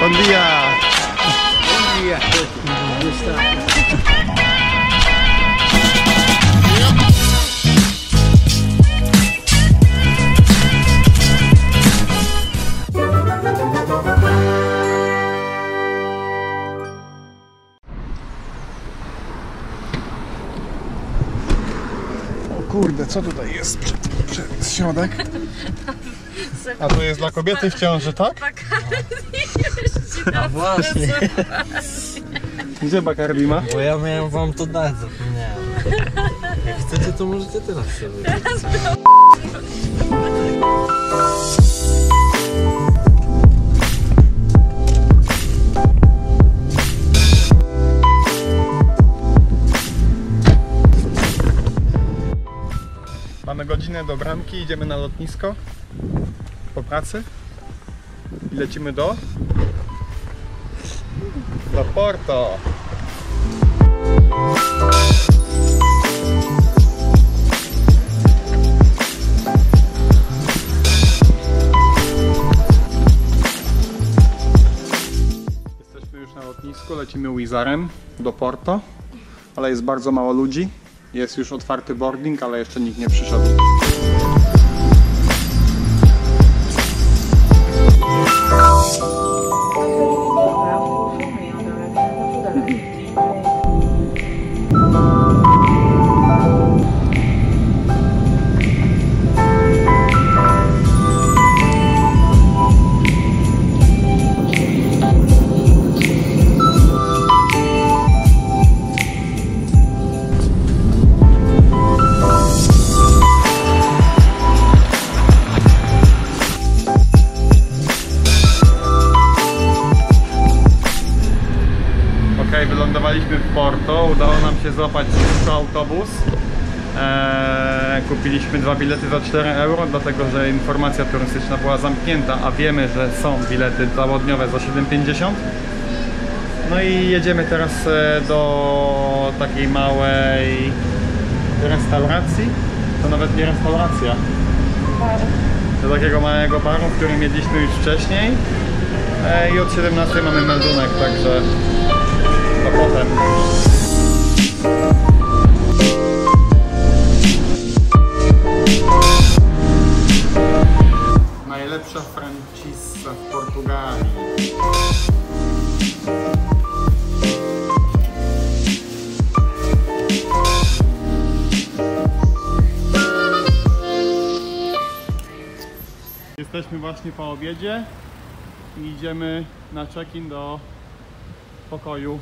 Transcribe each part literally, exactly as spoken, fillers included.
Bom dia! Bom dia! Como está? Kurde, co tutaj jest przed, przed środek? A to jest dla kobiety w ciąży, tak? A właśnie. Gdzie Bacardi ma? Bo ja miałem wam to dać, zapomniałem. Jak chcecie, to możecie teraz sobie. Mamy godzinę do bramki, idziemy na lotnisko po pracy i lecimy do do Porto. Jesteśmy już na lotnisku, lecimy Wizarem do Porto, ale jest bardzo mało ludzi. Jest już otwarty boarding, ale jeszcze nikt nie przyszedł. Wylądowaliśmy w Porto, udało nam się złapać szybko autobus. Eee, kupiliśmy dwa bilety za cztery euro, dlatego że informacja turystyczna była zamknięta, a wiemy, że są bilety całodniowe za siedem pięćdziesiąt. No i jedziemy teraz do takiej małej restauracji. To nawet nie restauracja. Do takiego małego baru, w którym jedliśmy już wcześniej. Eee, I od siedemnastej mamy meldunek, także to potem. Najlepsza francisa w Portugalii. Jesteśmy właśnie po obiedzie i idziemy na check-in do pokoju.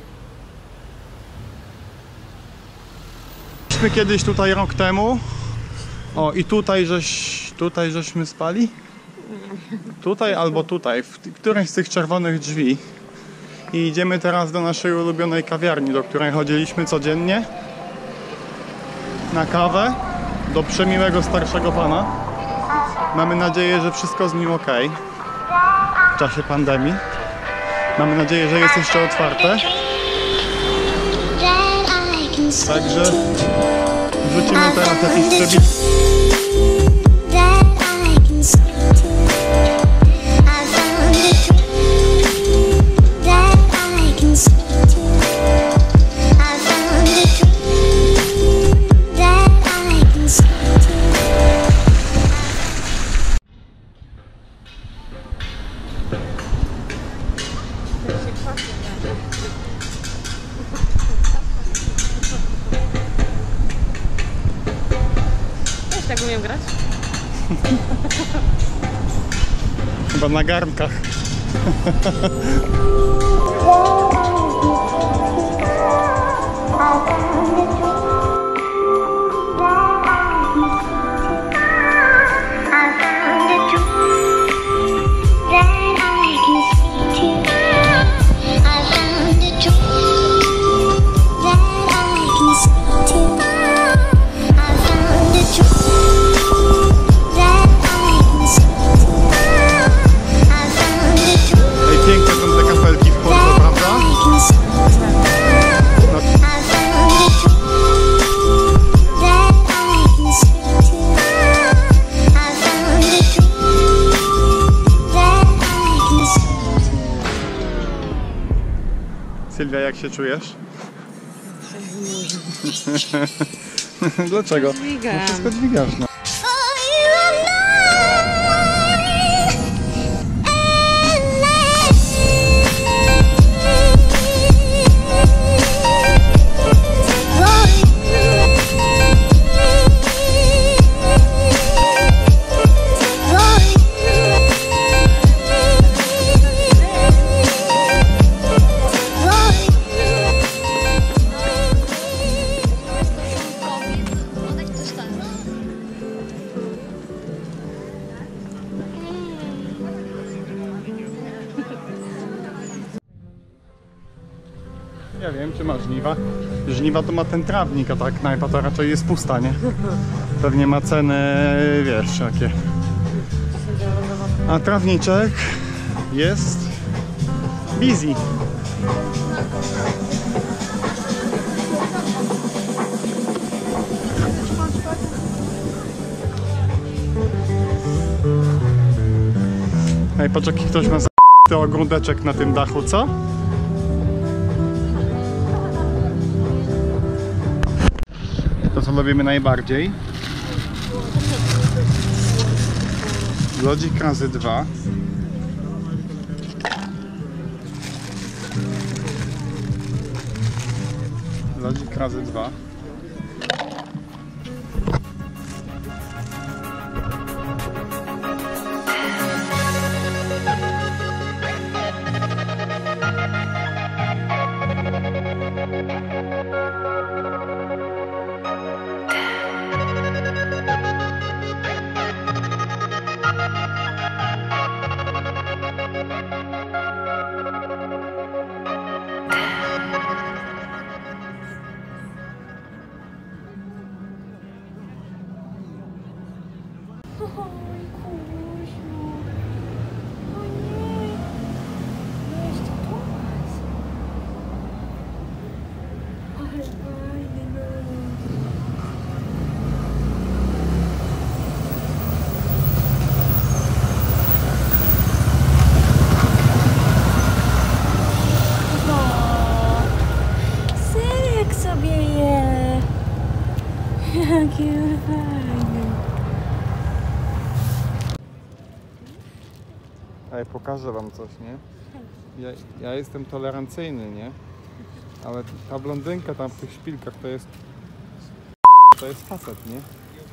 Byliśmy kiedyś tutaj rok temu. O, i tutaj żeś, tutaj żeśmy spali? Tutaj albo tutaj, w którejś z tych czerwonych drzwi. I idziemy teraz do naszej ulubionej kawiarni, do której chodziliśmy codziennie na kawę, do przemiłego starszego pana. Mamy nadzieję, że wszystko z nim ok w czasie pandemii. Mamy nadzieję, że jest jeszcze otwarte. Także wrzucimy teraz jakiś przebit. Jak umiem grać? Chyba na garnkach. Piękne są te kapelki w Porto, prawda? Sylwia, jak się czujesz? Dlaczego? Dźwigam. No wszystko dźwigasz, no. Ja wiem, czy ma żniwa. Żniwa to ma ten trawnik, a ta knajpa to raczej jest pusta, nie? Pewnie ma ceny, wiesz, jakie. A trawniczek jest busy. Ej, patrz, jaki ktoś ma za***ty ogródeczek na tym dachu, co? To, co lubimy najbardziej. Lodzik razy dwa. Lodzik razy dwa. Oj, Kubusiu. O nie. No jeszcze tu masz. Ale fajny, no. O, serek sobie je. Jaki fajny. Ej, pokażę wam coś, nie? Ja, ja jestem tolerancyjny, nie? Ale ta blondynka tam w tych szpilkach to jest... To jest facet, nie?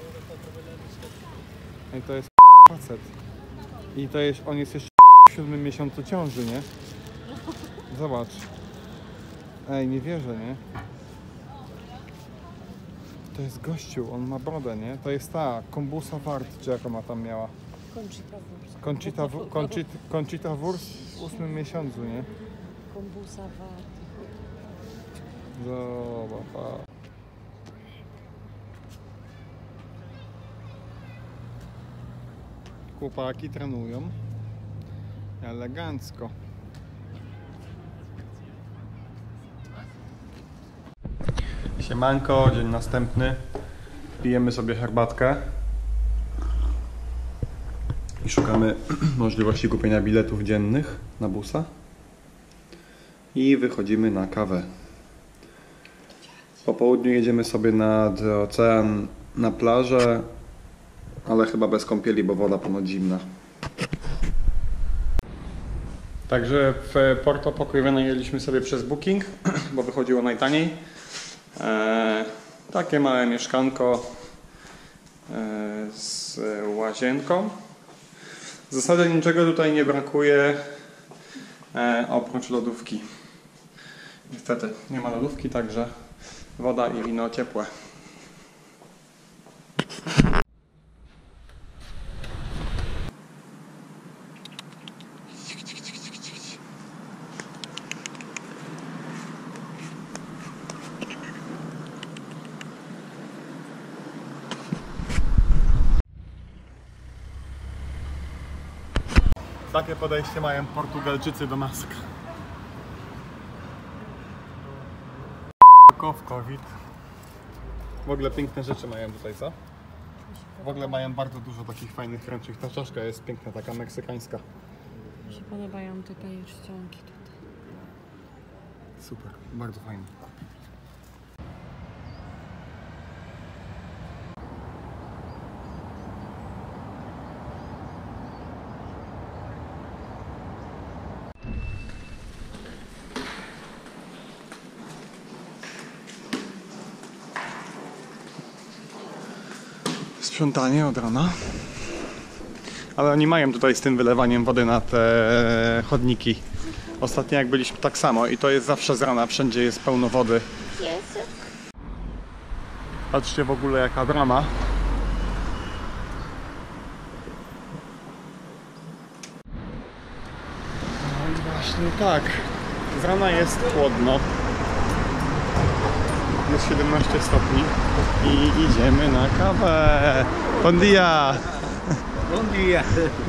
Ej, to jest facet. I to jest... On jest jeszcze w siódmym miesiącu ciąży, nie? Zobacz. Ej, nie wierzę, nie? To jest gościu, on ma brodę, nie? To jest ta Kombusa Wart, czy jak ona tam miała? Conchita Wurst. Conchita, Wu- Conchita, Conchita Wurst w ósmym miesiącu, nie? Kombusa Wart. Zobacz. Chłopaki trenują elegancko. Siemanko, dzień następny. Pijemy sobie herbatkę i szukamy możliwości kupienia biletów dziennych na busa i wychodzimy na kawę. Po południu jedziemy sobie nad ocean, na plażę, ale chyba bez kąpieli, bo woda ponoć zimna. Także w Porto pokój wynajęliśmy sobie przez Booking, bo wychodziło najtaniej. Eee, takie małe mieszkanko eee, z łazienką. W zasadzie niczego tutaj nie brakuje eee, oprócz lodówki. Niestety nie ma lodówki, także woda i wino ciepłe. Takie podejście mają Portugalczycy do mask. COVID. W ogóle piękne rzeczy mają tutaj, co? W ogóle mają bardzo dużo takich fajnych ręcznych. Ta czaszka jest piękna, taka meksykańska. Mi się podobają te pierścionki tutaj. Super, bardzo fajnie. Sprzątanie od rana. Ale oni mają tutaj z tym wylewaniem wody na te chodniki. Ostatnio jak byliśmy tak samo i to jest zawsze z rana, wszędzie jest pełno wody. Patrzcie w ogóle jaka brama. No i właśnie tak, z rana jest chłodno. Jest siedemnaście stopni i idziemy na kawę. Bon dia! Bon dia!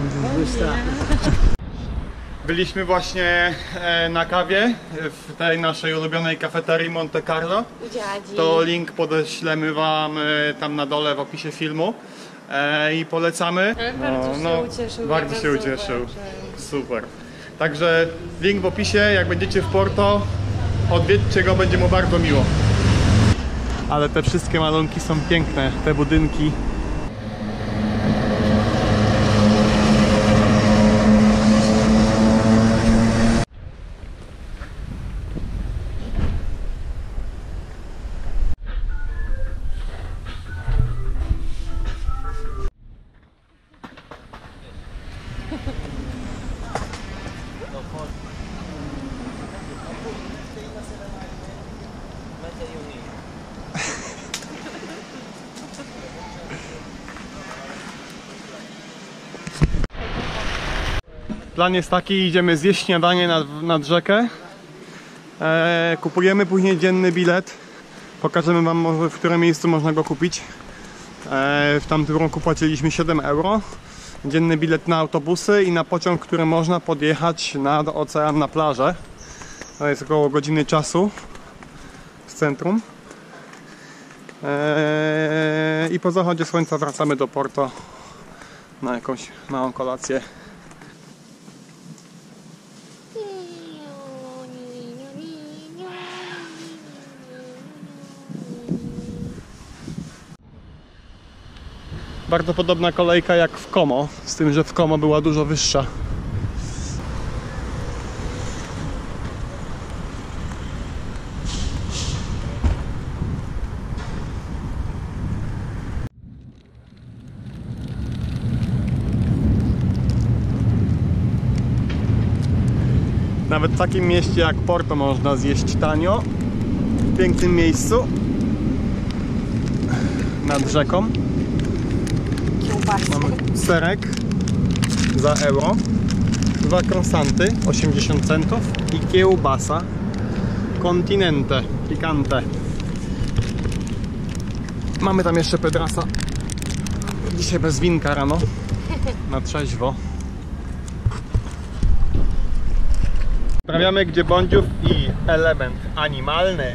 Byliśmy właśnie na kawie w tej naszej ulubionej kafeterii Monte Carlo. Dziadzi. To link podeślemy wam tam na dole w opisie filmu i polecamy. Ale bardzo się ucieszył, Bardzo jak się nas ucieszył. zobaczył. Super. Także link w opisie, jak będziecie w Porto, odwiedźcie go, będzie mu bardzo miło. Ale te wszystkie malunki są piękne, te budynki. Plan jest taki, idziemy zjeść śniadanie nad, nad rzekę. E, kupujemy później dzienny bilet. Pokażemy wam może, w którym miejscu można go kupić. E, w tamtym roku płaciliśmy siedem euro. Dzienny bilet na autobusy i na pociąg, który można podjechać nad ocean na plażę. To jest około godziny czasu z centrum. E, I po zachodzie słońca wracamy do Porto na jakąś małą kolację. Bardzo podobna kolejka jak w Como, z tym, że w Como była dużo wyższa. Nawet w takim mieście jak Porto można zjeść tanio, w pięknym miejscu, nad rzeką. Mamy serek za euro, dwa croissanty osiemdziesiąt centów i kiełbasa Continente Picante. Mamy tam jeszcze pedrasa. Dzisiaj bez winka rano, na trzeźwo. Sprawiamy gdzie bądźów i element animalny.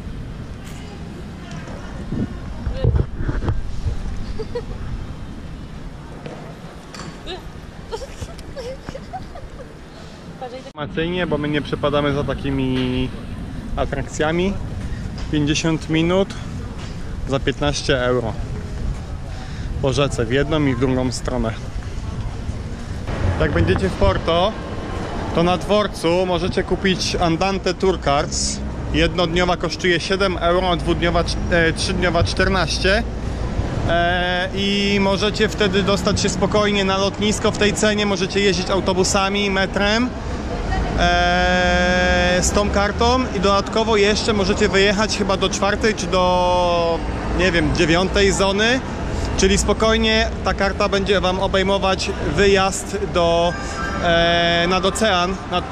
Informacyjnie, bo my nie przepadamy za takimi atrakcjami. pięćdziesiąt minut za piętnaście euro po rzece w jedną i w drugą stronę. Jak będziecie w Porto, to na dworcu możecie kupić Andante Tour Cards. Jednodniowa kosztuje siedem euro, dwudniowa, e, trzydniowa czternaście. E, I możecie wtedy dostać się spokojnie na lotnisko w tej cenie. Możecie jeździć autobusami, metrem e, z tą kartą i dodatkowo jeszcze możecie wyjechać chyba do czwartej czy do, nie wiem, dziewiątej zony. Czyli spokojnie ta karta będzie wam obejmować wyjazd do, e, nad ocean. Nad...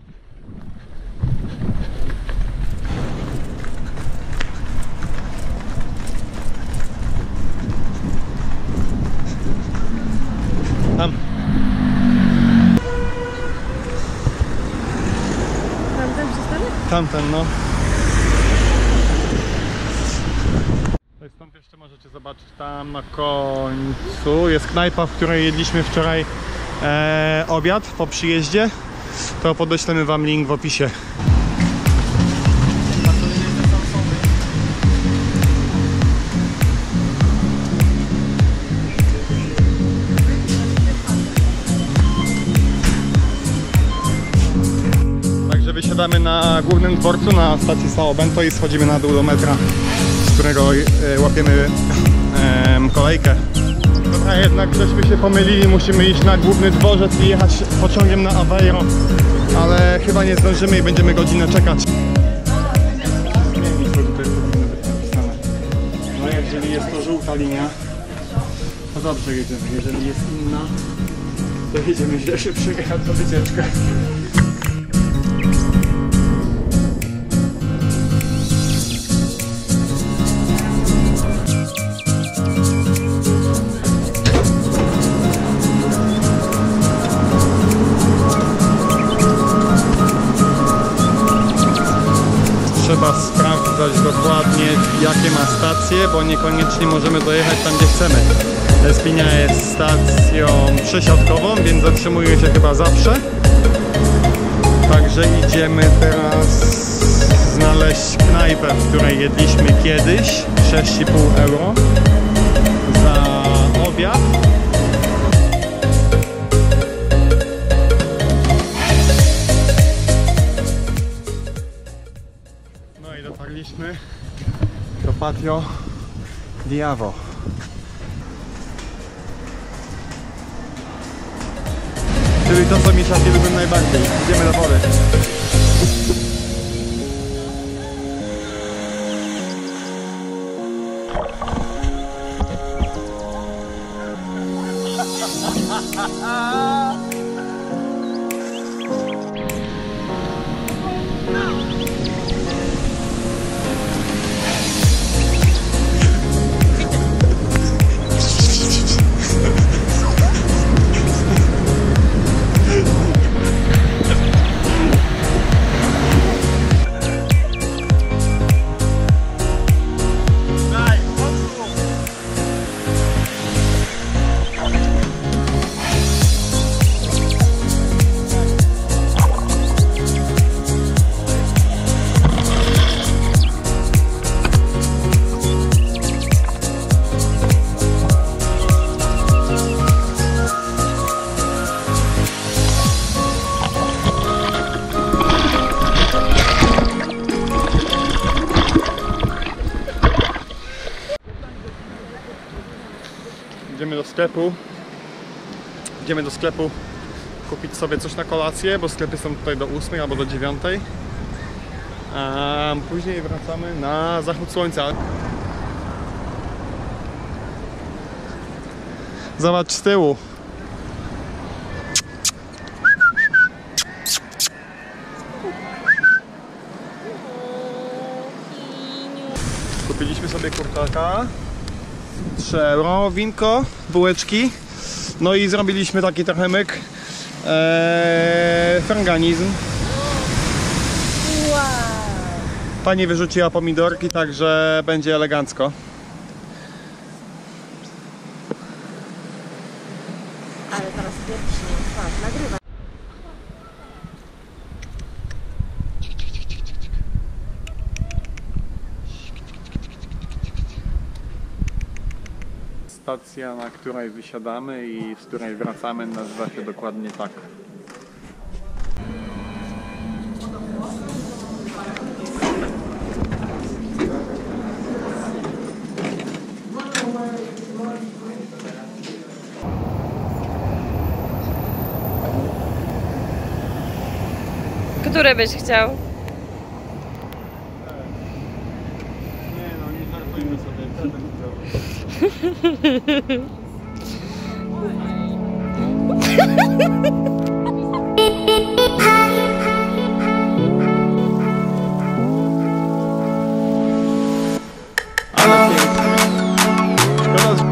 Tam. Tamten przystanek? Tamten, no. Stąd jeszcze możecie zobaczyć tam na końcu jest knajpa, w której jedliśmy wczoraj e, obiad po przyjeździe. To podeślemy wam link w opisie. wysiadamy na głównym dworcu na stacji São Bento i schodzimy na dół do metra, z którego y, łapiemy y, kolejkę. Dobra, jednak żeśmy się pomylili, musimy iść na główny dworzec i jechać pociągiem na Aveiro, ale chyba nie zdążymy i będziemy godzinę czekać. Zmienić, bo tutaj powinno być napisane. No jeżeli jest to żółta linia, to dobrze jedziemy, jeżeli jest inna, to jedziemy źle się przyjechać za wycieczkę. Trzeba sprawdzać dokładnie, jakie ma stacje, bo niekoniecznie możemy dojechać tam, gdzie chcemy. Espina jest stacją przesiadkową, więc zatrzymuje się chyba zawsze. Także idziemy teraz znaleźć knajpę, w której jedliśmy kiedyś. sześć i pół euro za obiad. No i dotarliśmy do Patio Diavo. Czyli to, co misiaki lubią najbardziej. Idziemy do wody. Idziemy do sklepu. Idziemy do sklepu kupić sobie coś na kolację, bo sklepy są tutaj do ósmej albo do dziewiątej. A później wracamy na zachód słońca. Zobacz z tyłu. Kupiliśmy sobie kurczaka. trzy euro, winko, bułeczki. No i zrobiliśmy taki trochę myk. Eee, franganizm. Wow. Pani wyrzuciła pomidorki, także będzie elegancko. Ale teraz pierwszy, patrz, nagrywa. Stacja, na której wysiadamy i z której wracamy, nazywa się dokładnie tak. Które byś chciał? Nie no, nie żartujmy sobie. Ale pięknie. Szkoda.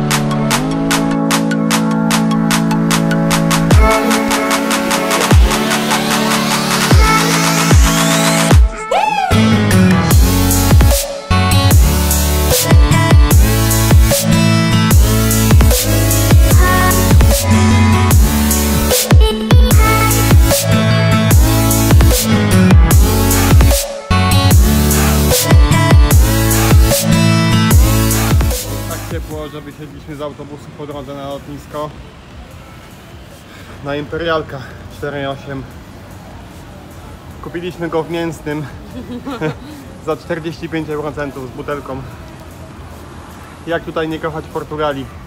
Ciepło, że wysiedliśmy z autobusu po drodze na lotnisko na Imperialka cztery osiem. Kupiliśmy go w mięsnym za czterdzieści pięć eurocentów z butelką. Jak tutaj nie kochać Portugalii?